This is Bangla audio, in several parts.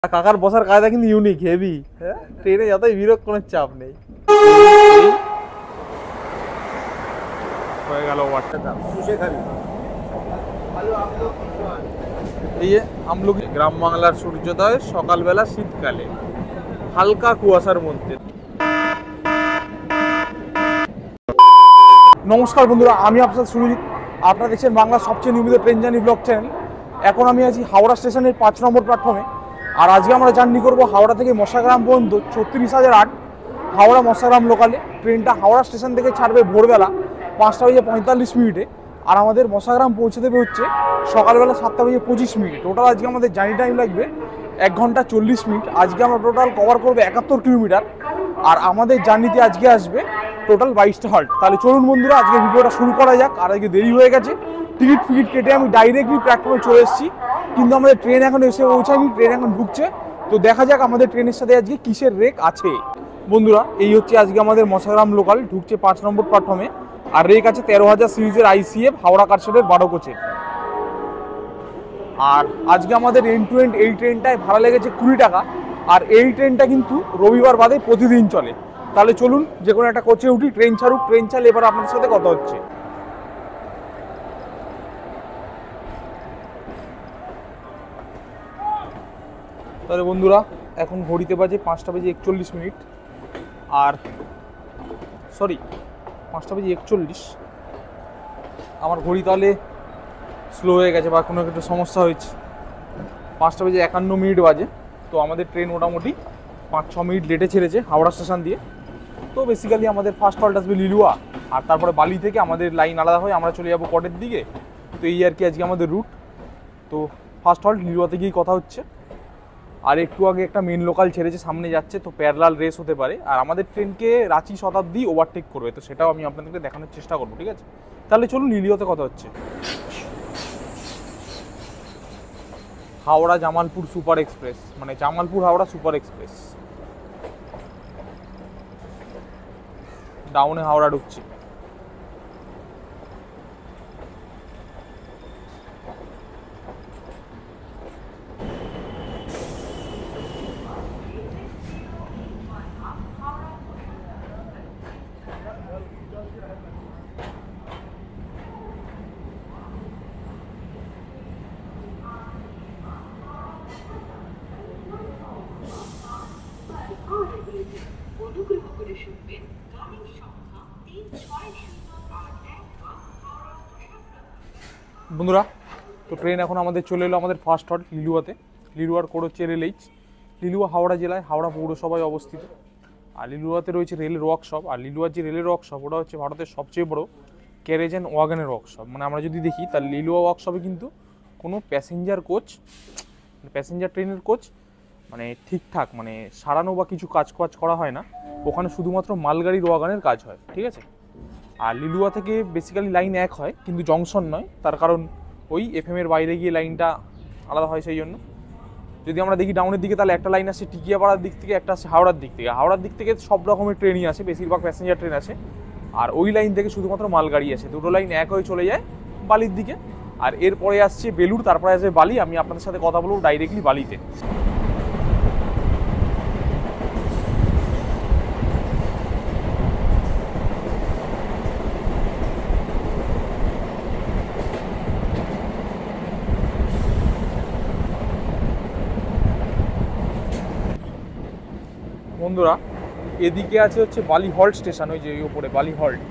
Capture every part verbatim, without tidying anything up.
কাকার বসার কায়দা কিন্তু ইউনিক হেভি। হ্যাঁ, ট্রেনে যতই বিরোধ কোনো চাপ নেই। হয়ে গেল ওয়াটার এই যে আমলকি গ্রাম বাংলার সূর্যোদয় সকালবেলা শীতকালে হালকা কুয়াশার মধ্যে। নমস্কার বন্ধুরা, আমি আপনার সুরজিৎ। আপনারা দেখছেন বাংলার সবচেয়ে নিয়মিত ট্রেন জার্নি ব্লগ চ্যানেল। এখন আমি আছি হাওড়া স্টেশনের পাঁচ নম্বর প্ল্যাটফর্মে। আর আজকে আমরা জার্নি করবো হাওড়া থেকে মশাগ্রাম পর্যন্ত ছত্রিশ হাজার আট হাওড়া মশাগ্রাম লোকালে। ট্রেনটা হাওড়া স্টেশন থেকে ছাড়বে ভোরবেলা পাঁচটা বেজে পঁয়তাল্লিশ মিনিটে, আর আমাদের মশাগ্রাম পৌঁছে দেবে হচ্ছে সকালবেলা সাতটা বেজে পঁচিশ মিনিট। টোটাল আজকে আমাদের জার্নি টাইম লাগবে এক ঘন্টা চল্লিশ মিনিট। আজকে আমরা টোটাল কভার করবো একাত্তর কিলোমিটার, আর আমাদের জার্নিতে আজকে আসবে টোটাল বাইশটা হল্ট। তাহলে চলুন বন্ধুরা, আজকে ভিডিওটা শুরু করা যাক। আর আজকে দেরি হয়ে গেছে, টিকিট ফিকিট কেটে আমি ডাইরেক্টলি প্ল্যাটফর্মে চলে এসেছি, কিন্তু আমাদের ট্রেন এখন এসে পৌঁছায়নি, ট্রেন এখন ঢুকছে। তো দেখা যাক আমাদের ট্রেনের সাথে আজকে কিসের রেক আছে। বন্ধুরা, এই হচ্ছে আজকে আমাদের মশাগ্রাম লোকাল, ঢুকছে পাঁচ নম্বর প্ল্যাটফর্মে। আর রেক আছে তেরো হাজার সিরিজের আইসিএফ হাওড়া কারশেডের বারো কোচের। আর আজকে আমাদের এন্ড টু এন্ড এই ট্রেনটায় ভাড়া লেগেছে কুড়ি টাকা। আর এই ট্রেনটা কিন্তু রবিবার বাদে প্রতিদিন চলে। তাহলে চলুন যে কোনো একটা কোচে উঠি, ট্রেন ছাড়ুক, ট্রেন চালে এবার আপনাদের সাথে কথা হচ্ছে। তাহলে বন্ধুরা, এখন ঘড়িতে বাজে পাঁচটা বেজে একচল্লিশ মিনিট। আর সরি পাঁচটা বেজে একচল্লিশ আমার ঘড়ি তাহলে স্লো হয়ে গেছে বা কোনো একটা সমস্যা হয়েছে। পাঁচটা বেজে একান্ন মিনিট বাজে। তো আমাদের ট্রেন মোটামুটি পাঁচ ছ মিনিট লেটে ছেড়েছে হাওড়া স্টেশন দিয়ে। তো বেসিক্যালি আমাদের ফার্স্ট হল্ট আসবে লিলুয়া, আর তারপরে বালি থেকে আমাদের লাইন আলাদা হয়ে আমরা চলে যাবো কটের দিকে। তো এই আর কি আজকে আমাদের রুট। তো ফার্স্ট হল্ট লিলুয়াতে গিয়েই কথা হচ্ছে। আর একটু আগে একটা মেন লোকাল ছেড়েছে, সামনে যাচ্ছে, তো প্যারালাল রেস হতে পারে। আর আমাদের ট্রেনকে রাঁচি শতাব্দী ওভারটেক করবে, তো সেটাও আমি আপনাদেরকে দেখানোর চেষ্টা করবো, ঠিক আছে? তাহলে চলুন লিলুয়াতে কথা হচ্ছে। হাওড়া জামালপুর সুপার এক্সপ্রেস, মানে জামালপুর হাওড়া সুপার এক্সপ্রেস ডাউনে হাওড়া ঢুকছে। বন্ধুরা, তো ট্রেন এখন আমাদের চলে এলো আমাদের ফার্স্ট হল্ট লিলুয়াতে। লিলুয়ার কোড হচ্ছে এল এইচ। লিলুয়া হাওড়া জেলায় হাওড়া পৌরসভায় অবস্থিত। আর লিলুয়াতে রয়েছে রেলের ওয়ার্কশপ। আর লিলুয়ার যে রেলের ওয়ার্কশপ, ওটা হচ্ছে ভারতের সবচেয়ে বড় ক্যারেজ অ্যান্ড ওয়াগনের ওয়ার্কশপ। মানে আমরা যদি দেখি, তার লিলুয়া ওয়ার্কশপে কিন্তু কোনো প্যাসেঞ্জার কোচ, প্যাসেঞ্জার ট্রেনের কোচ মানে ঠিকঠাক মানে সারানো বা কিছু কাজ কাজ করা হয় না। ওখানে শুধুমাত্র মালগাড়ির ওয়াগনের কাজ হয়, ঠিক আছে? আর লিলুয়া থেকে বেসিক্যালি লাইন এক হয়, কিন্তু জংশন নয়। তার কারণ ওই এফএম এর বাইরে গিয়ে লাইনটা আলাদা হয়, সেই জন্য। যদি আমরা দেখি ডাউনের দিকে, তাহলে একটা লাইন আসে টিকিয়াপাড়ার দিক থেকে, একটা আসে হাওড়ার দিক থেকে। হাওড়ার দিক থেকে সব রকমের ট্রেনই আসে, বেশিরভাগ প্যাসেঞ্জার ট্রেন আসে। আর ওই লাইন থেকে শুধুমাত্র মালগাড়ি আসে। দুটো লাইন এক হয়ে চলে যায় বালির দিকে। আর এরপরে আসছে বেলুর, তারপরে আসবে বালি। আমি আপনাদের সাথে কথা বলবো ডাইরেক্টলি বালিতে। বন্ধুরা, এদিকে আছে হচ্ছে বালি হল্ট স্টেশন, ওই যে উপরে বালি হল্ট,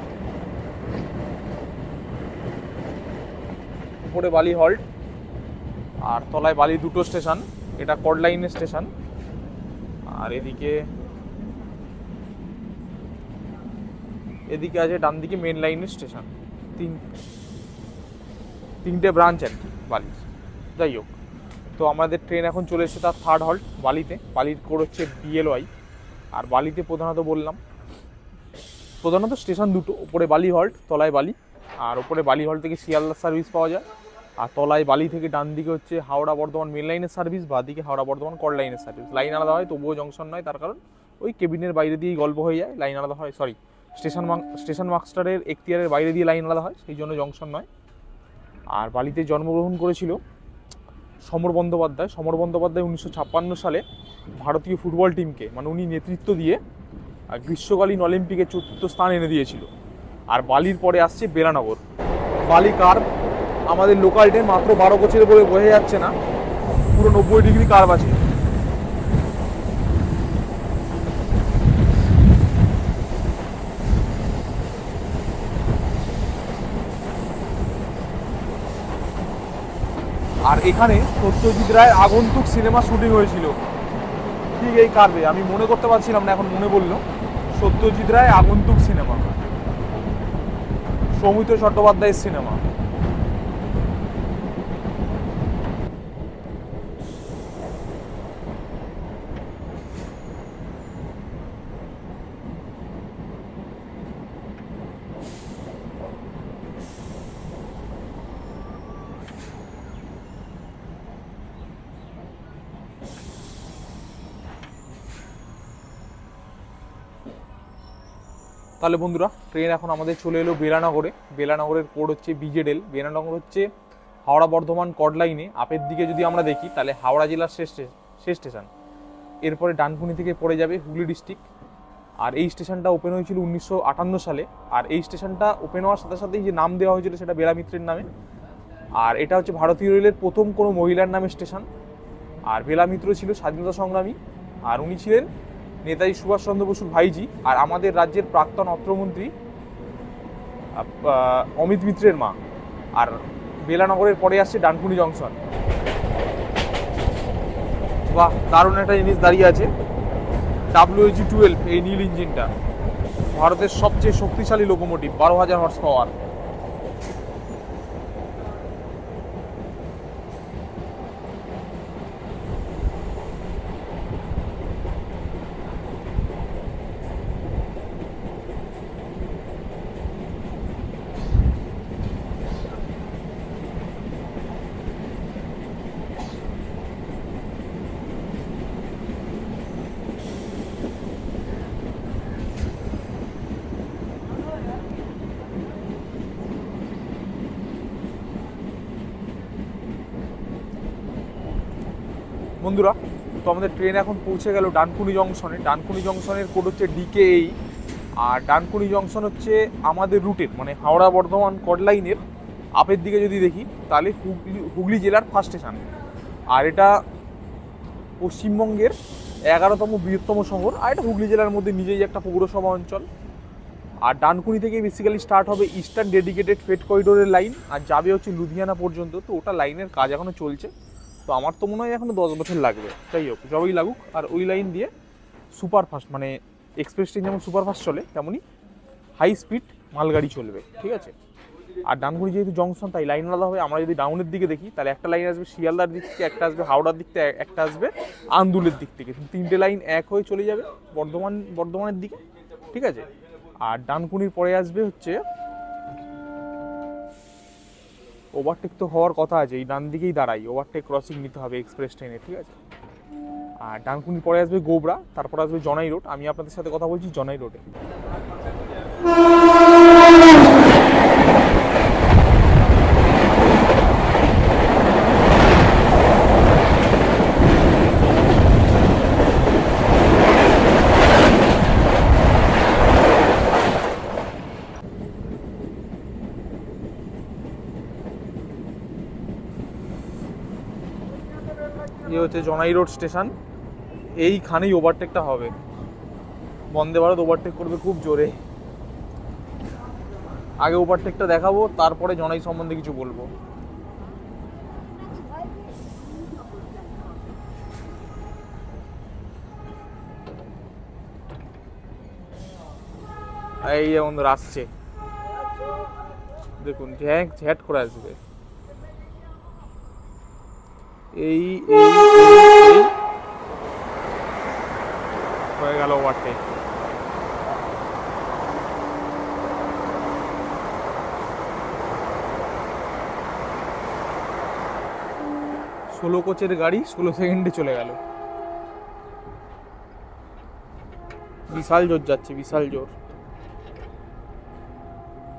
উপরে বালি হল্ট আর তলায় বালি দুটো স্টেশন। এটা কড লাইনের স্টেশন। আর এদিকে এদিকে আছে ডান দিকে মেন লাইনের স্টেশন। তিন তিনটে ব্রাঞ্চ আর কি বালির। যাই হোক, তো আমাদের ট্রেন এখন চলে এসেছে তার থার্ড হল্ট বালিতে। বালির কোড হচ্ছে বিএলওয়াই। আর বালিতে প্রধানত বললাম প্রধানত স্টেশন দুটো, উপরে বালি হল্ট, তলায় বালি। আর উপরে বালি হল্ট থেকে শিয়ালদা সার্ভিস পাওয়া যায়। আর তলায় বালি থেকে ডান দিকে হচ্ছে হাওড়া বর্ধমান মেন লাইনের সার্ভিস, বা দিকে হাওড়া বর্ধমান কড লাইনের সার্ভিস। লাইন আলাদা হয়, তবুও জংশন নয়। তার কারণ ওই কেবিনের বাইরে দিয়েই গল্প হয়ে যায়, লাইন আলাদা হয়। সরি, স্টেশন স্টেশন মাস্টারের এখতিয়ারের বাইরে দিয়ে লাইন আলাদা হয়, সেই জন্য জংশন নয়। আর বালিতে জন্মগ্রহণ করেছিল সমর বন্দ্যোপাধ্যায়। সমর বন্দ্যোপাধ্যায় উনিশশো ছাপ্পান্ন সালে ভারতীয় ফুটবল টিমকে মানে উনি নেতৃত্ব দিয়ে গ্রীষ্মকালীন অলিম্পিকে চতুর্থ স্থান এনে দিয়েছিল। আর বালির পরে আসছে বেলানগর। বালি কার্ভ আমাদের লোকাল ট্রেন মাত্র বারো কোচের বলে বোঝা যাচ্ছে না, পুরো নব্বই ডিগ্রি কার্ভ আছে। আর এখানে সত্যজিৎ রায়ের আগন্তুক সিনেমা শুটিং হয়েছিল ঠিক এই কার্ভে। আমি মনে করতে পারছিলাম না, এখন মনে বললো সত্যজিৎ রায় আগন্তুক সিনেমা, সৌমিত্র চট্টোপাধ্যায়ের সিনেমা। তাহলে বন্ধুরা ট্রেন এখন আমাদের চলে এলো বেলানগরে। বেলানগরের কোড হচ্ছে বিজেডেল। বেলানগর হচ্ছে হাওড়া বর্ধমান কড লাইনে আপের দিকে যদি আমরা দেখি তাহলে হাওড়া জেলার শেষ শেষ স্টেশন। এরপরে ডানকুনি থেকে পড়ে যাবে হুগলি ডিস্ট্রিক্ট। আর এই স্টেশনটা ওপেন হয়েছিল উনিশশো আটান্ন সালে। আর এই স্টেশনটা ওপেন হওয়ার সাথে সাথেই যে নাম দেওয়া হয়েছিল সেটা বেলা মিত্রের নামে। আর এটা হচ্ছে ভারতীয় রেলের প্রথম কোনো মহিলার নামে স্টেশন। আর বেলা মিত্র ছিল স্বাধীনতা সংগ্রামী, আর উনি ছিলেন নেতাজি সুভাষচন্দ্র বসুর ভাইজি আর আমাদের রাজ্যের প্রাক্তন অর্থমন্ত্রী অমিত মিত্রের মা। আর বেলানগরের পরে আসছে ডানকুনি জংশন। বাহ, দারুণ একটা জিনিস দাঁড়িয়ে আছে, ডাব্লিউজি টুয়েলভ, এই নীল ইঞ্জিনটা ভারতের সবচেয়ে শক্তিশালী লোকোমোটিভ, বারো হাজার হর্স পাওয়ার। বন্ধুরা তো আমাদের ট্রেন এখন পৌঁছে গেল ডানকুনি জংশনে। ডানকুনি জংশনের কোড হচ্ছে ডিকেএই। আর ডানকুনি জংশন হচ্ছে আমাদের রুটের মানে হাওড়া বর্ধমান কড লাইনের আপের দিকে যদি দেখি তাহলে হুগলি হুগলি জেলার ফার্স্ট স্টেশন। আর এটা পশ্চিমবঙ্গের এগারোতম বৃহত্তম শহর, আর এটা হুগলি জেলার মধ্যে নিজেই একটা পৌরসভা অঞ্চল। আর ডানকুনি থেকে বেসিক্যালি স্টার্ট হবে ইস্টার্ন ডেডিকেটেড ফ্রেট করিডোরের লাইন, আর যাবে হচ্ছে লুধিয়ানা পর্যন্ত। তো ওটা লাইনের কাজ এখনও চলছে, তো আমার তো মনে হয় এখনও দশ বছর লাগবে। যাই হোক, যবেই লাগুক। আর ওই লাইন দিয়ে সুপারফাস্ট মানে এক্সপ্রেস ট্রেন যেমন সুপারফাস্ট চলে তেমনই হাই স্পিড মালগাড়ি চলবে, ঠিক আছে। আর ডানকুনি যেহেতু জংশন তাই লাইন আলাদা হবে। আমরা যদি ডাউনের দিকে দেখি তাহলে একটা লাইন আসবে শিয়ালদার দিক থেকে, একটা আসবে হাওড়ার দিক থেকে, একটা আসবে আন্দুলের দিক থেকে। তিনটে লাইন এক হয়ে চলে যাবে বর্ধমান বর্ধমানের দিকে, ঠিক আছে। আর ডানকুনির পরে আসবে হচ্ছে ওভারটেক তো হওয়ার কথা আছে, এই ডান দিকেই দাঁড়াই, ওভারটেক ক্রসিং নিতে হবে এক্সপ্রেস ট্রেনে, ঠিক আছে। আর ডানকুনির পরে আসবে গোবরা, তারপর আসবে জনাই রোড। আমি আপনাদের সাথে কথা বলছি জনাই রোডে। ये হচ্ছে জনাই রোড স্টেশন, এইখানেই ওভারটেকটা হবে। বন্দে ভারত ওভারটেক করবে খুব জোরে। আগে ওভারটেকটা দেখাবো, তারপরে জনাই সম্বন্ধে কিছু বলবো। এই যে বন্ধুরা আসছে, দেখুন ঝ্যাঁক ঝ্যাট করে আসবে। এই হয়ে গেল ওভারটেক। ষোলো কোচের গাড়ি ষোলো সেকেন্ডে চলে গেল। বিশাল জোর যাচ্ছে, বিশাল জোর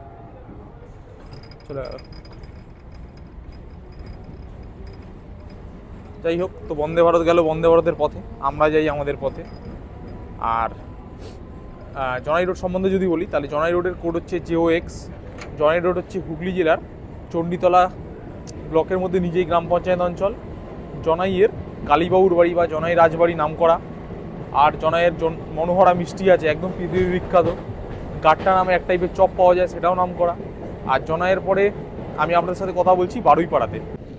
চলে গেল। যাই হোক, তো বন্দে ভারত গেল বন্দে ভারতের পথে, আমরা যাই আমাদের পথে। আর জনাই রোড সম্বন্ধে যদি বলি তাহলে জনাই রোডের কোড হচ্ছে জেও এক্স। জনাই রোড হচ্ছে হুগলি জেলার চণ্ডীতলা ব্লকের মধ্যে নিজেই গ্রাম পঞ্চায়েত অঞ্চল। জনাইয়ের কালীবাবুর বাড়ি বা জনাই রাজবাড়ি নাম করা। আর জনাইয়ের মনোহরা মিষ্টি আছে একদম পৃথিবী বিখ্যাত। গাট্টা নামে এক টাইপের চপ পাওয়া যায়, সেটাও নাম করা। আর জনাইয়ের পরে আমি আপনাদের সাথে কথা বলছি বারুইপাড়াতে।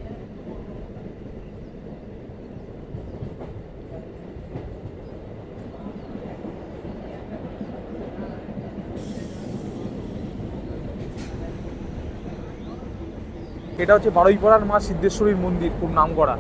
এটা হচ্ছে বারুইপাড়ার মা সিদ্ধেশ্বরীর মন্দির, খুব নাম করা।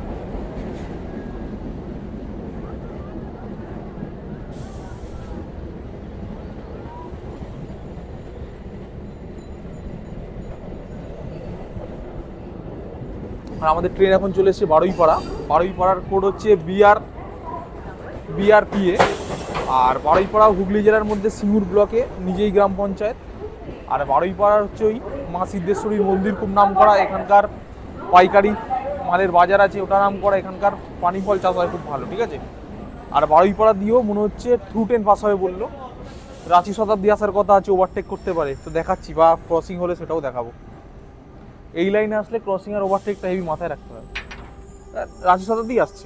আর আমাদের ট্রেন এখন চলে এসেছে বারুইপাড়া। বারুইপাড়ার কোড হচ্ছে বিআর বিআরপিএ। আর বারুইপাড়া হুগলি জেলার মধ্যে সিঙ্গুর ব্লকে নিজেই গ্রাম পঞ্চায়েত। আর বারুইপাড়ার হচ্ছে ওই মা সিদ্ধেশ্বরীর মন্দির, খুব নাম করা। এখানকার পাইকারি মালের বাজার আছে, ওটা নাম করা। এখানকার পানি ফল চাষ হয় খুব ভালো, ঠিক আছে। আর বারুইপাড়া দিয়েও মনে হচ্ছে থ্রু ট্রেন পাস হবে বললো। রাঁচি শতাব্দী আসার কথা আছে, ওভারটেক করতে পারে, তো দেখাচ্ছি, বা ক্রসিং হলে সেটাও দেখাবো। এই লাইনে আসলে ক্রসিং আর ওভারটেকটা হেভি মাথায় রাখতে হবে। রাঁচি শতাব্দী আসছে।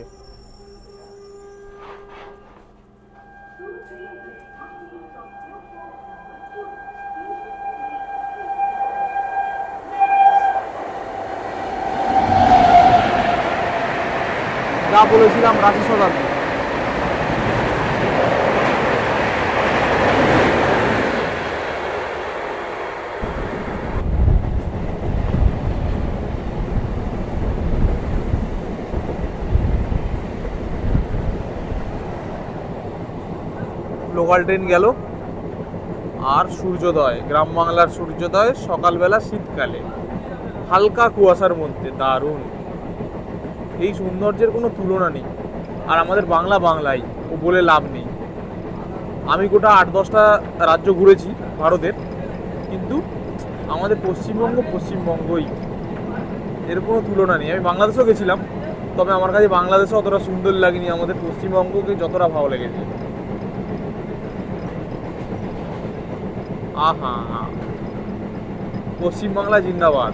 যা বলেছিলাম রাঁচি শতাব্দী। লোকাল ট্রেন গেল। আর সূর্যোদয়, গ্রাম বাংলার সূর্যোদয় সকালবেলা শীতকালে হালকা কুয়াশার মধ্যে, দারুণ। এই সৌন্দর্যের কোনো তুলনা নেই। আর আমাদের বাংলা বাংলাই, ও বলে লাভ নেই। আমি গোটা আট দশটা রাজ্য ঘুরেছি ভারতের, কিন্তু আমাদের পশ্চিমবঙ্গ পশ্চিমবঙ্গই, এর কোনো তুলনা নেই। আমি বাংলাদেশেও গেছিলাম, তবে আমার কাছে বাংলাদেশে অতটা সুন্দর লাগেনি, আমাদের পশ্চিমবঙ্গকে যতটা ভালো লেগেছে। আহা হা, পশ্চিমবাংলা জিন্দাবাদ।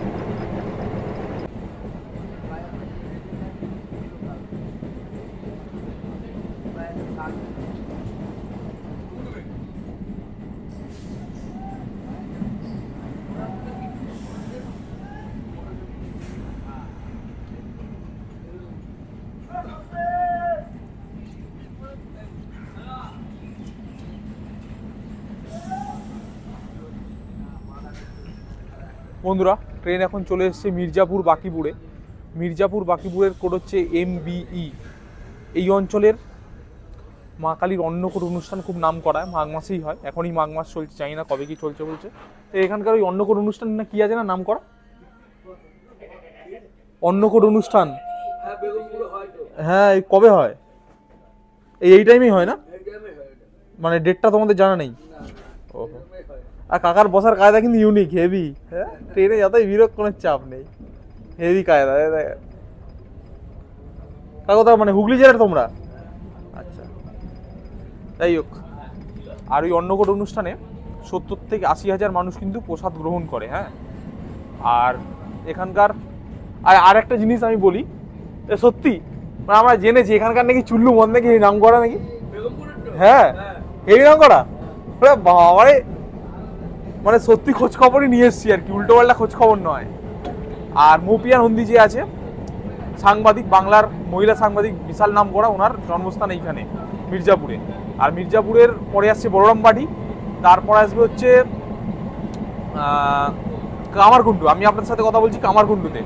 বন্ধুরা, ট্রেন এখন চলে এসেছে মির্জাপুর বাকিপুরে। মির্জাপুর বাকিপুরের কোড হচ্ছে এমবিই। এই অঞ্চলের মা কালীর অন্নকূট অনুষ্ঠান খুব নাম করা, মাঘ মাসেই হয়। এখনই মাঘ মাস চলছে, জানি না কবে কি চলছে বলছে। তো এখানকার ওই অন্নকূট অনুষ্ঠান না কি আছে না নাম করা, অন্নকূট অনুষ্ঠান। হ্যাঁ, কবে হয়? এই এই টাইমেই হয় না? মানে ডেটটা তোমাদের জানা নেই? ও, আর কাকার বসার কায়দা কিন্তু ইউনিক, হেভি। হ্যাঁ, ট্রেনে যতই বিরক্ত কোনো চাপ নেই, হেভি কায়দা। কাকা তো মানে হুগলি জেলার তোমরা? আচ্ছা, যাই হোক। আর ওই অন্নকূট অনুষ্ঠানে সত্তর থেকে আশি হাজার মানুষ কিন্তু প্রসাদ গ্রহণ করে। হ্যাঁ, আর এখানকার আর আর একটা জিনিস আমি বলি, সত্যি মানে আমরা জেনেছি এখানকার নাকি চুল্লু মদ নাকি নাম করা নাকি। হ্যাঁ, হেভি নাম করা। বাবারে, মানে সত্যি খোঁজ খবরই নিয়ে এসছি আর কি, উল্টো পাল্টা খোঁজ খবর নয়। আর মৌপিয়া নন্দী যে আছে সাংবাদিক, বাংলার মহিলা সাংবাদিক, বিশাল নাম করা, ওনার জন্মস্থান এইখানে মির্জাপুরে। আর মির্জাপুরের পরে আসছে বড়রামবাটি, তারপর আসবে হচ্ছে কামারকুণ্ডু। আমি আপনাদের সাথে কথা বলছি কামারকুণ্ডুতে।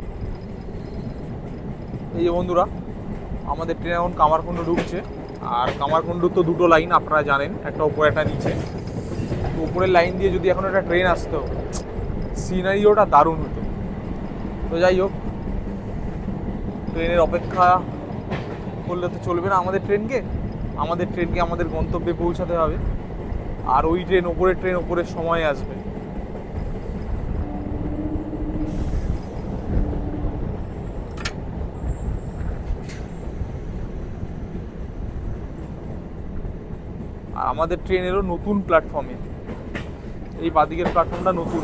এই যে বন্ধুরা, আমাদের ট্রেন এখন কামারকুণ্ডু ঢুকছে। আর কামারকুণ্ডুর তো দুটো লাইন আপনারা জানেন, একটা উপরে একটা নিচে। তো উপরের লাইন দিয়ে যদি এখন একটা ট্রেন আসতো, সিনারিওটা দারুণ হতো। তো যাই হোক, ট্রেনের অপেক্ষা করলে তো চলবে না আমাদের ট্রেনকে। আমাদের ট্রেনকে আমাদের গন্তব্যে পৌঁছাতে হবে। আর ওই ট্রেন, ওপরের ট্রেন ওপরের সময় আসবে। আর আমাদের ট্রেন এলো নতুন প্ল্যাটফর্মে, এই বাদিকের প্ল্যাটফর্মটা নতুন।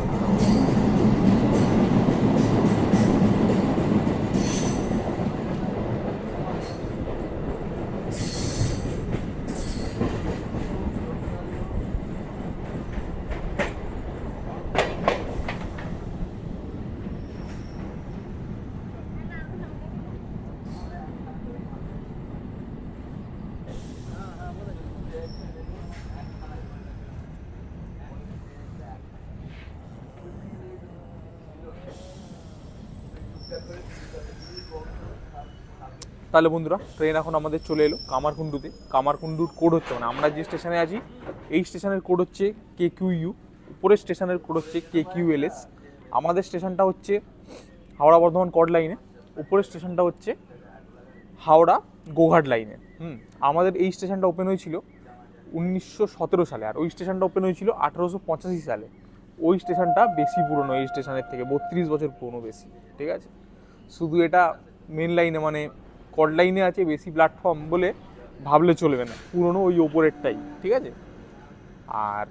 তাহলে বন্ধুরা ট্রেন এখন আমাদের চলে এলো কামারকুণ্ডুতে। কামারকুণ্ডুর কোড হচ্ছে, মানে আমরা যে স্টেশনে আছি এই স্টেশনের কোড হচ্ছে কে কিউ ইউ, উপরের স্টেশনের কোড হচ্ছে কে কিউ এল এস। আমাদের স্টেশনটা হচ্ছে হাওড়া বর্ধমান কড লাইনে, উপরের স্টেশনটা হচ্ছে হাওড়া গোঘাট লাইনে। হুম আমাদের এই স্টেশনটা ওপেন হয়েছিল উনিশশো সতেরো সালে, আর ওই স্টেশনটা ওপেন হয়েছিল আঠেরোশো পঁচাশি সালে। ওই স্টেশনটা বেশি পুরনো এই স্টেশনের থেকে, বত্রিশ বছর পুরনো বেশি, ঠিক আছে। শুধু এটা মেন লাইনে মানে কড লাইনে আছে বেশি প্ল্যাটফর্ম বলে ভাবলে চলবে না, পুরনো ওই ওপরেরটাই, ঠিক আছে। আর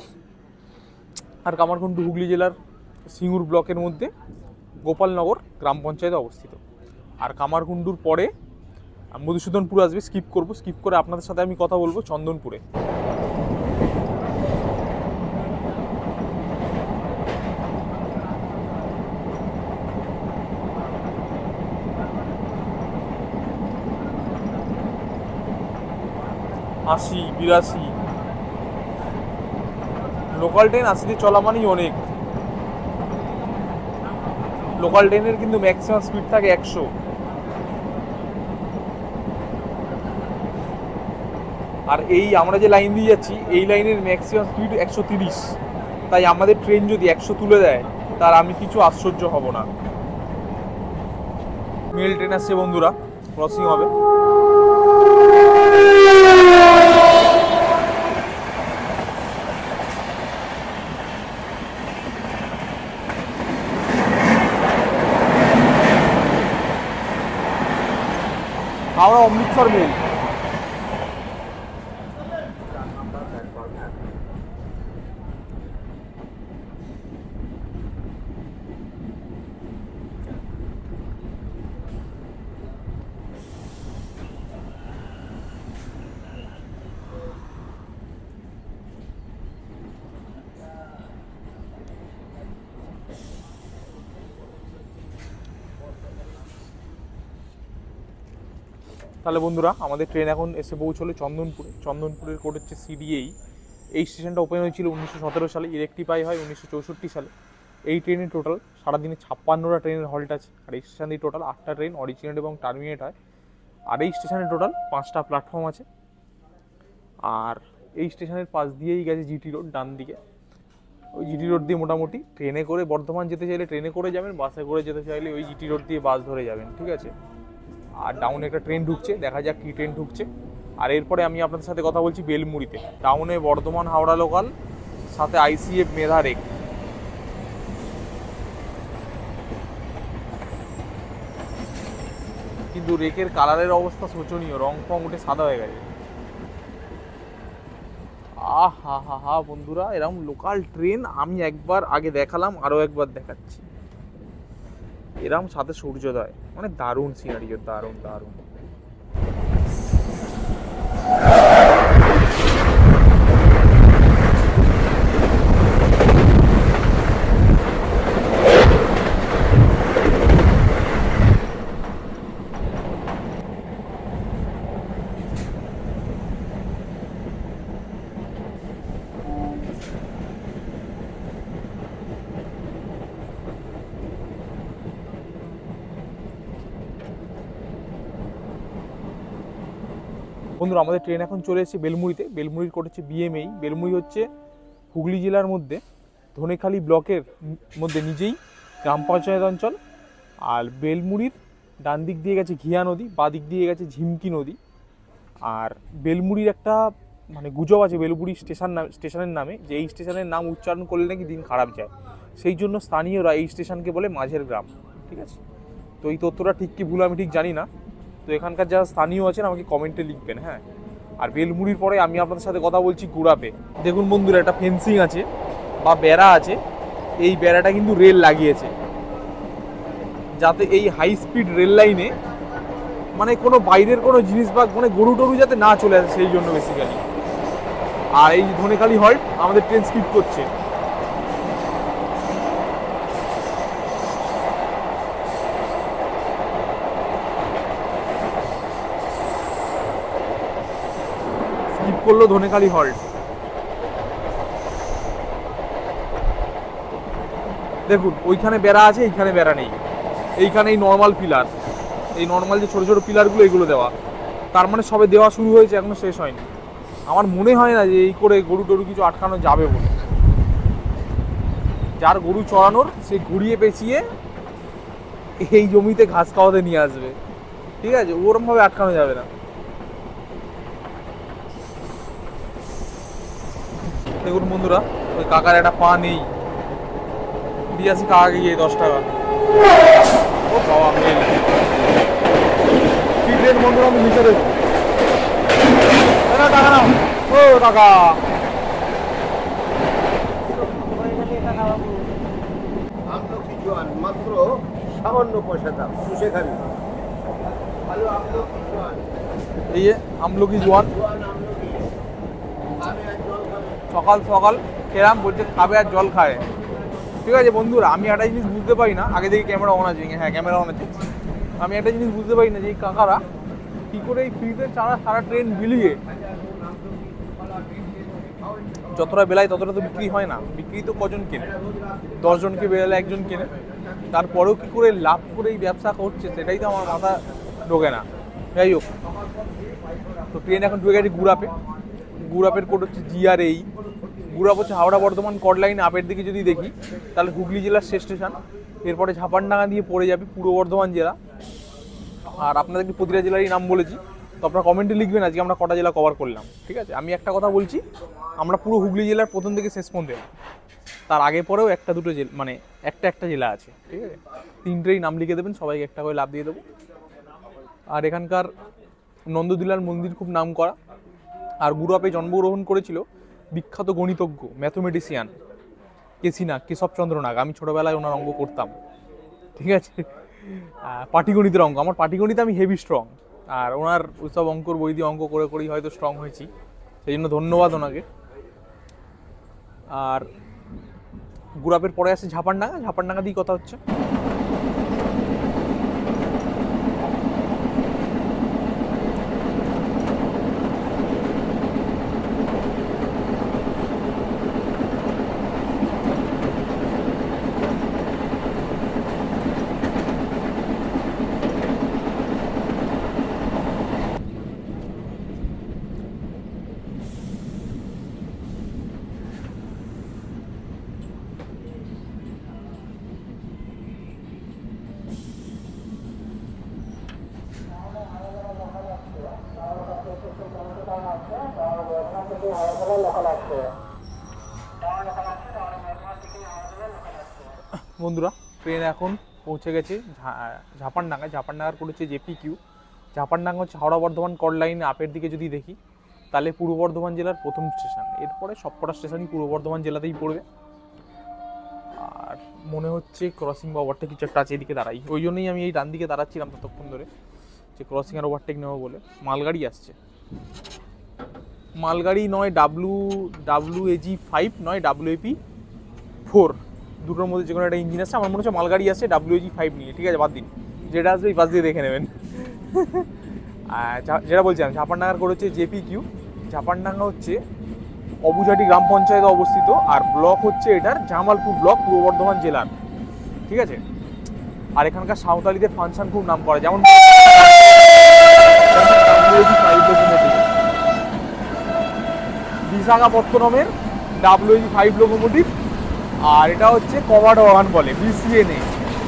আর কামারকুণ্ডু হুগলি জেলার সিঙ্গুর ব্লকের মধ্যে গোপালনগর গ্রাম পঞ্চায়েতে অবস্থিত। আর কামারকুণ্ডুর পরে মধুসূদনপুর আসবে, স্কিপ করব, স্কিপ করে আপনাদের সাথে আমি কথা বলবো চন্দনপুরে। আশি বিরাশি লোকাল ট্রেন আশিতে চলা মানেই অনেক। লোকাল ট্রেনের কিন্তু ম্যাক্সিমাম স্পিড থাকে একশো। আর এই আমরা যে লাইন দিয়ে যাচ্ছি এই লাইনের ম্যাক্সিমাম স্পিড একশো তিরিশ। তাই আমাদের ট্রেন যদি একশো তুলে দেয় তার আমি কিছু আশ্চর্য হব না। মেল ট্রেন আসছে বন্ধুরা, ক্রসিং হবে। হাওড়া অমৃতসর মেল। তাহলে বন্ধুরা আমাদের ট্রেন এখন এসে পৌঁছলো চন্দনপুরে। চন্দনপুরের কোড হচ্ছে সিডিএই। এই স্টেশনটা ওপেন হয়েছিল উনিশশো সতেরো সালে, ইলেকট্রিফাই হয় উনিশশো চৌষট্টি সালে। এই ট্রেনে টোটাল সারাদিনে ছাপ্পান্নটা ট্রেনের হল্ট আছে। আর এই স্টেশন দিয়ে টোটাল আটটা ট্রেন অরিজিনেট এবং টার্মিনেট হয়। আর এই স্টেশনে টোটাল পাঁচটা প্ল্যাটফর্ম আছে। আর এই স্টেশনের পাশ দিয়েই গেছে জিটি রোড ডান দিকে। ওই জিটি রোড দিয়ে মোটামুটি ট্রেনে করে বর্ধমান যেতে চাইলে ট্রেনে করে যাবেন, বাসে করে যেতে চাইলে ওই জিটি রোড দিয়ে বাস ধরে যাবেন, ঠিক আছে। আর ডাউনে একটা ট্রেন ঢুকছে, দেখা যাক কী ট্রেন ঢুকছে। আর এরপরে আমি আপনাদের সাথে কথা বলছি বেলমুড়িতে। ডাউনে বর্ধমান হাওড়া লোকাল, সাথে আইসিএফ মেধা রেক। কিন্তু রেকের কালারের অবস্থা শোচনীয়, রং ফং উঠে সাদা হয়ে গেছে। আহ হা হা হা বন্ধুরা, এরকম লোকাল ট্রেন আমি একবার আগে দেখালাম, আরও একবার দেখাচ্ছি। এরকম সাথে সূর্যোদয়, মানে দারুণ সিনারিও, দারুণ দারুণ। বন্ধুরা আমাদের ট্রেন এখন চলে এসেছে বেলমুড়িতে। বেলমুড়ির কোড হচ্ছে বিএমএই। বেলমুড়ি হচ্ছে হুগলি জেলার মধ্যে ধনেখালি ব্লকের মধ্যে নিজেই গ্রাম পঞ্চায়েত অঞ্চল। আর বেলমুড়ির ডান দিক দিয়ে গেছে ঘিয়া নদী, বাঁ দিক দিয়ে গেছে ঝিমকি নদী। আর বেলমুড়ির একটা মানে গুজব আছে বেলমুড়ি স্টেশন নাম স্টেশনের নামে, যে এই স্টেশনের নাম উচ্চারণ করলে নাকি দিন খারাপ যায়। সেই জন্য স্থানীয়রা এই স্টেশনকে বলে মাঝের গ্রাম, ঠিক আছে। তো এই তথ্যটা ঠিক কি ভুল আমি ঠিক জানি না। তো এখানকার যারা স্থানীয় আছেন আমাকে কমেন্টে লিখবেন, হ্যাঁ। আর বেলমুড়ির পরে আমি আপনাদের সাথে কথা বলছি গুড়াপে। দেখুন বন্ধুরা, একটা ফেন্সিং আছে বা বেড়া আছে, এই বেড়াটা কিন্তু রেল লাগিয়েছে যাতে এই হাই স্পিড রেল লাইনে মানে কোনো বাইরের কোনো জিনিস বা মানে গরু টরু যাতে না চলে আসে, সেই জন্য বেসিক্যালি। আর এই ধনেখালি হল্ট আমাদের ট্রেন স্কিপ করছে। স্কিপ করলো ধনেখালি হল্ট। দেখুন ওইখানে বেড়া আছে, এইখানে বেড়া নেই। এইখানে এই নর্মাল পিলার, এই নর্মাল যে ছোট ছোট পিলারগুলো এগুলো দেওয়া, তার মানে সবে দেওয়া শুরু হয়েছে, এখনো শেষ হয়নি। আমার মনে হয় না যে এই করে গরু টরু কিছু আটকানো যাবে বলে। যার গরু চড়ানোর সে ঘুরিয়ে পেঁচিয়ে এই জমিতে ঘাস খাওয়াতে নিয়ে আসবে, ঠিক আছে, ওরম ভাবে আটকানো যাবে না। দেখুন বন্ধুরা, ওই কাকার একটা পা নেই, দিয়ে আসি কাকাকে গিয়ে দশ টাকা। ও বাবা মেল ট্রেন বন্ধুরা, আমি নিচে দেবো টাকা নাও। ও টাকা মাত্র সামান্য পয়সা দাম, সেখানে এই আমলকি জোয়ান সকাল সকাল খেলাম, বলছে খাবে আর জল খায়। ঠিক আছে বন্ধুরা, আমি একটা জিনিস বুঝতে পারি না, আগে থেকে ক্যামেরা অন আছে, হ্যাঁ ক্যামেরা অন আছে, আমি একটা জিনিস বুঝতে পারি না যে এই কাকারা কী করে এই ফ্রিতে সারা সারা ট্রেন বিলিয়ে যতটা বেলায় ততটা তো বিক্রি হয় না। বিক্রি তো কজন কেনে, দশজনকে বেলালে একজন কেনে, তারপরেও কী করে লাভ করে এই ব্যবসা করছে সেটাই তো আমার মাথা ঢোকে না। যাই হোক, তো ট্রেন এখন ঢুকে গেছে গুড়াপে। গুড়াপের কোড হচ্ছে জিআর এই। গুড়াপ হচ্ছে হাওড়া বর্ধমান কড লাইন আপের দিকে যদি দেখি তাহলে হুগলি জেলার শেষ স্টেশন, এরপরে ঝাপানডাঙ্গা দিয়ে পড়ে যাবে পূর্ব বর্ধমান জেলা। আর আপনাদেরকে প্রতিটা জেলারই নাম বলেছি, তো আপনারা কমেন্টে লিখবেন আজকে আমরা কটা জেলা কভার করলাম। ঠিক আছে, আমি একটা কথা বলছি, আমরা পুরো হুগলি জেলার প্রথম থেকে শেষ পর্যন্ত, তার আগে পরেও একটা দুটো জেলা মানে একটা একটা জেলা আছে। ঠিক আছে, তিনটেই নাম লিখে দেবেন, সবাইকে একটা করে লাভ দিয়ে দেবো। আর এখানকার নন্দদিলার মন্দির খুব নাম করা। আর গুড়াপে জন্মগ্রহণ করেছিল বিখ্যাত গণিতজ্ঞ ম্যাথমেটিশিয়ান কেসিনা কেশবচন্দ্র নাগ। আমি ছোটোবেলায় ওনার অঙ্ক করতাম। ঠিক আছে, পাটিগণিতের অঙ্ক, আমার পাটিগণিতে আমি হেভি স্ট্রং। আর ওনার ওইসব অঙ্কর বই দিয়ে অঙ্ক করে করেই হয়তো স্ট্রং হয়েছি, সেই জন্য ধন্যবাদ ওনাকে। আর গুড়াপের পরে আসে ঝাপানডাঙ্গা। ঝাপানডাঙ্গা দিয়ে কথা হচ্ছে। বন্ধুরা, ট্রেন এখন পৌঁছে গেছে ঝাপানডাঙ্গায়। ঝাপানডাঙ্গার কোড হচ্ছে জেপি কিউ। ঝাপানডাঙ্গা হচ্ছে হাওড়া বর্ধমান কড লাইন আপের দিকে যদি দেখি তাহলে পূর্ব বর্ধমান জেলার প্রথম স্টেশন। এরপরে সবকটা স্টেশনই পূর্ব বর্ধমান জেলাতেই পড়বে। আর মনে হচ্ছে ক্রসিং বা ওভারটেক কিছু একটা আছে, এদিকে দাঁড়াই, ওই জন্যই আমি এই ডান দিকে দাঁড়াচ্ছিলাম ততক্ষণ ধরে, যে ক্রসিং আর ওভারটেক নেবো বলে। মালগাড়ি আসছে, মালগাড়ি নয় ডাব্লু ডাব্লু এজি ফাইভ নয় ডাব্লু এপি ফোর, দুটোর মধ্যে যে কোনো একটা ইঞ্জিন আসছে। আমার মনে হচ্ছে মালগাড়ি আসছে ডাব্লু এজি ফাইভ নিয়ে। ঠিক আছে, বাদ দিন, যেটা আসবে এই পাশ দিয়ে দেখে নেবেন। যেটা বলছিলাম, ঝাপানডাঙ্গার কোড হচ্ছে জেপি কিউ। ঝাপানডাঙ্গা হচ্ছে অবুঝাটি গ্রাম পঞ্চায়েতে অবস্থিত, আর ব্লক হচ্ছে এটার জামালপুর ব্লক, পূর্ব বর্ধমান জেলার। ঠিক আছে, আর এখানকার সাঁওতালিদের ফাংশন খুব নাম করে, যেমন বিশাখাপত্তনমের ডাব্লু এজি ফাইভ লোকোমোটিভ। আর এটা হচ্ছে কভার্ড ওয়াগন বলে, বিসিএনএ।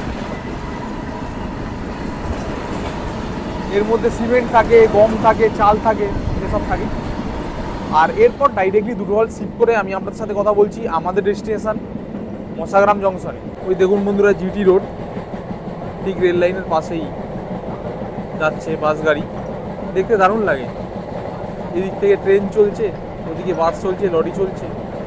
এর মধ্যে সিমেন্ট থাকে, গম থাকে, চাল থাকে, এসব থাকে। আর এরপর ডাইরেক্টলি দুটো হল শিফট করে আমি আপনাদের সাথে কথা বলছি আমাদের ডেস্টিনেশন মশাগ্রাম জংশনে। ওই দেখুন বন্ধুরা, জিটি রোড, ঠিক রেল লাইনের পাশেই যাচ্ছে বাস গাড়ি, দেখতে দারুণ লাগে। এদিক থেকে ট্রেন চলছে, ওদিকে বাস চলছে, লরি চলছে।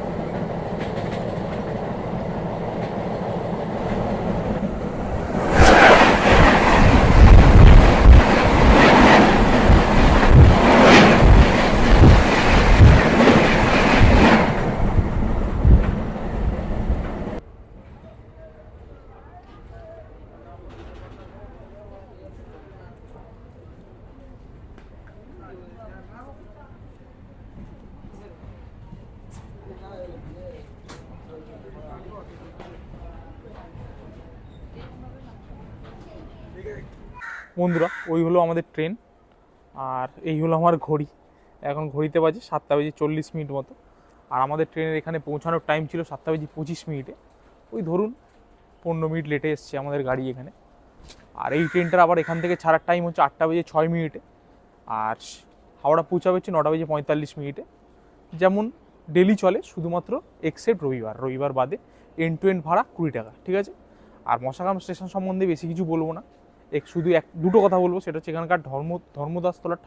বন্ধুরা, ওই হলো আমাদের ট্রেন, আর এই হলো আমার ঘড়ি। এখন ঘড়িতে বাজে সাতটা বেজে চল্লিশ মিনিট মতো। আর আমাদের ট্রেনের এখানে পৌঁছানোর টাইম ছিল সাতটা বেজে পঁচিশ মিনিটে। ওই ধরুন পনেরো মিনিট লেটে এসছে আমাদের গাড়ি এখানে। আর এই ট্রেনটার আবার এখান থেকে ছাড়ার টাইম হচ্ছে আটটা বেজে ছয় মিনিটে। আর হাওড়া পৌঁছাবে হচ্ছে নটা বেজে পঁয়তাল্লিশ মিনিটে। যেমন ডেলি চলে, শুধুমাত্র এক্সেপ্ট রবিবার, রবিবার বাদে এন্ড টু এন্ড ভাড়া কুড়ি টাকা, ঠিক আছে। আর মশাগ্রাম স্টেশন সম্বন্ধে বেশি কিছু বলবো না, এক শুধু এক দুটো কথা বলবো। সেটা হচ্ছে এখানকার ধর্ম ধর্মদাসতলা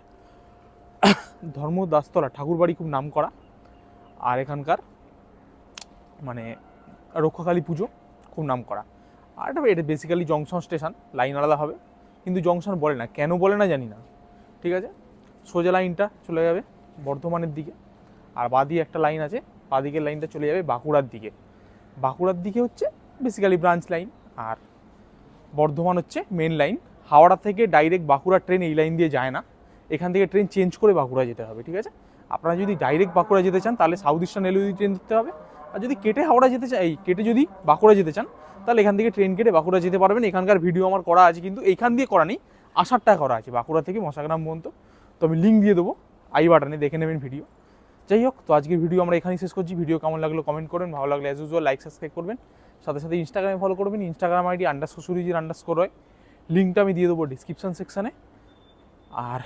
ধর্মদাসতলা ঠাকুরবাড়ি খুব নাম করা। আর এখানকার মানে রক্ষাকালী পুজো খুব নাম করা। আর এটা এটা বেসিক্যালি জংশন স্টেশন, লাইন আলাদা হবে, কিন্তু জংশন বলে না, কেন বলে না জানি না, ঠিক আছে। সোজা লাইনটা চলে যাবে বর্ধমানের দিকে, আর বাঁদিকে একটা লাইন আছে, বাঁদিকের লাইনটা চলে যাবে বাঁকুড়ার দিকে। বাঁকুড়ার দিকে হচ্ছে বেসিক্যালি ব্রাঞ্চ লাইন, আর বর্ধমান হচ্ছে মেন লাইন। হাওড়া থেকে ডাইরেক্ট বাঁকুড়া ট্রেন এই লাইন দিয়ে যায় না, এখান থেকে ট্রেন চেঞ্জ করে বাঁকুড়া যেতে হবে, ঠিক আছে। আপনারা যদি ডাইরেক্ট বাঁকুড়া যেতে চান তাহলে সাউথ ইস্টার্ন রেলওয়ে ট্রেন ধরতে হবে। আর যদি কেটে হাওড়া যেতে চান, এই কেটে যদি বাঁকুড়া যেতে চান তাহলে এখান থেকে ট্রেন কেটে বাঁকুড়া যেতে পারবেন। এখানকার ভিডিও আমার করা আছে, কিন্তু এইখান দিয়ে করা নেই, আসারটা করা আছে বাঁকুড়া থেকে মশাগ্রাম পর্যন্ত। তো আমি লিঙ্ক দিয়ে দেবো আই বাটনে, দেখে নেবেন ভিডিও। যাই হোক, তো আজকের ভিডিও আমরা এখানেই শেষ করছি। ভিডিও কেমন লাগলো কমেন্ট করবেন, ভালো লাগলে অ্যাজ ইউজুয়াল লাইক সাবস্ক্রাইব করবেন, সাথে সাথে ইনস্টাগ্রামে ফলো করবেন। ইনস্টাগ্রাম আইডি আন্ডারস্কোর সুরিজির আন্ডারস্কোর হয়, লিঙ্কটা আমি দিয়ে দেবো ডিসক্রিপশন সেকশানে। আর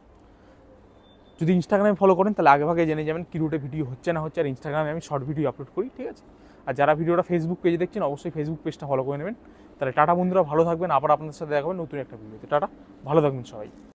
যদি ইনস্টাগ্রামে ফলো করেন তাহলে আগে ভাগে জেনে যাবেন কী রুটে ভিডিও হচ্ছে না হচ্ছে। আর ইনস্টাগ্রামে আমি শর্ট ভিডিও আপলোড করি, ঠিক আছে। আর যারা ভিডিওটা ফেসবুক পেজে দেখছেন অবশ্যই ফেসবুক পেজটা ফলো করে নেবেন। তাহলে টাটা বন্ধুরা, ভালো থাকবেন। আবার আপনাদের সাথে দেখা হবে নতুন একটা ভিডিওতে। টাটা, ভালো থাকবেন সবাই।